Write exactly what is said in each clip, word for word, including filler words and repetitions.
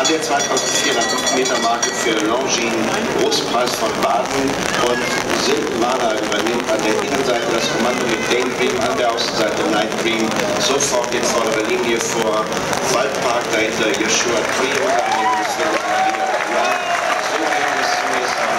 An der zweitausendvierhundert Meter Marke für Longines, Großpreis von Baden, und Silvana übernimmt an der Innenseite das Kommando mit Dane Dream, an der Außenseite Night Dream, sofort in vordere Linie vor Waldpark, dahinter Joshua Tree und am Ende des Feldes Maria Royal. So geht es zunächst mal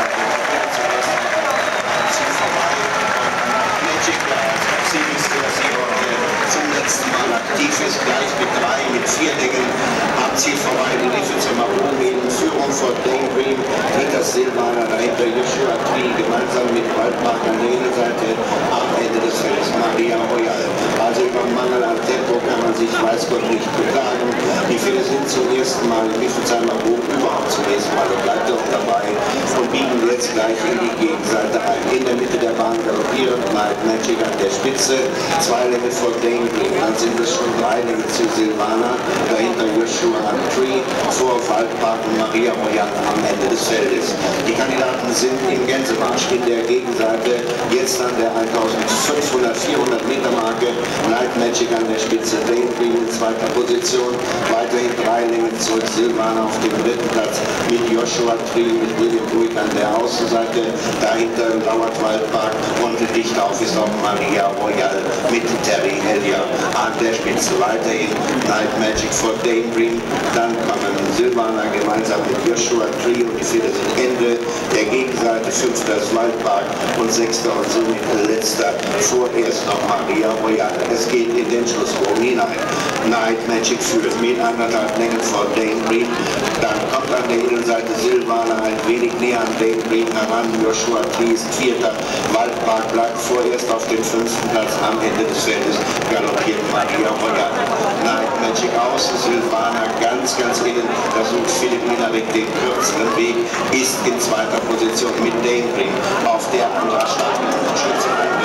Ziel vorbei. Magic, der als Ziel ist, der sie heute zum letzten Mal aktiv ist, gleich mit drei, mit vier Längen am Ziel vorbei. Die Liefe zum Maromi in Führung vor Dane Dream, hinter Silvana, dahinter Joshua Tree, gemeinsam mit Waldpark an der Innenseite, am Ende des Feldes Maria Royal. Also über Mangel an Tempo kann man sich weiß Gott nicht beklagen. Die Pferde sind zum ersten Mal im Riffelsheimer Bogen, überhaupt zum ersten Mal, und bleibt auch dabei und biegen jetzt gleich in die Gegenseite ein. In der Mitte der Bahn galoppieren Night Magic an der Spitze, zwei Längen vor Dane Dream, dann sind es schon drei Längen zu Silvana, dahinter Joshua Tree, vor Waldpark und Maria Royal am Ende des Feldes. Die Kandidaten sind im Gänsemarsch in der Gegenseite, jetzt an der eintausendfünfhundert, vierhundert Meter Marke, Night Magic an der Spitze, Dane Dream in zweiter Position, weiterhin drei Längen zurück, Silvana auf dem dritten Platz mit Joshua Tree, mit William Buick an der Außenseite, dahinter lauert Waldpark und dicht auf ist auch Maria Royal mit Terry Hellier an der Spitze. Weiterhin Night Magic vor Dane Dream, dann kommen Silvana gemeinsam mit Joshua Tree und die Pferde sind Ende der Gegenseite, fünfter ist Waldpark und sechster und somit letzter vorerst noch Maria Royal. Es geht in den Schlussbogen hinein. Night Magic führt mit anderthalb Längen vor Dane Dream, dann kommt an der Innenseite Silvana ein wenig näher an Dane Dream heran, Joshua Tree ist vierter, Waldpark bleibt vorerst auf dem fünften Platz, am Ende des Feldes galoppiert Maria Royal. Night Magic aus, Silvana ganz, ganz innen, da sucht Philipp Minarik den kürzeren Weg, ist in zweiter Position mit Dane Dream auf der Andra starten.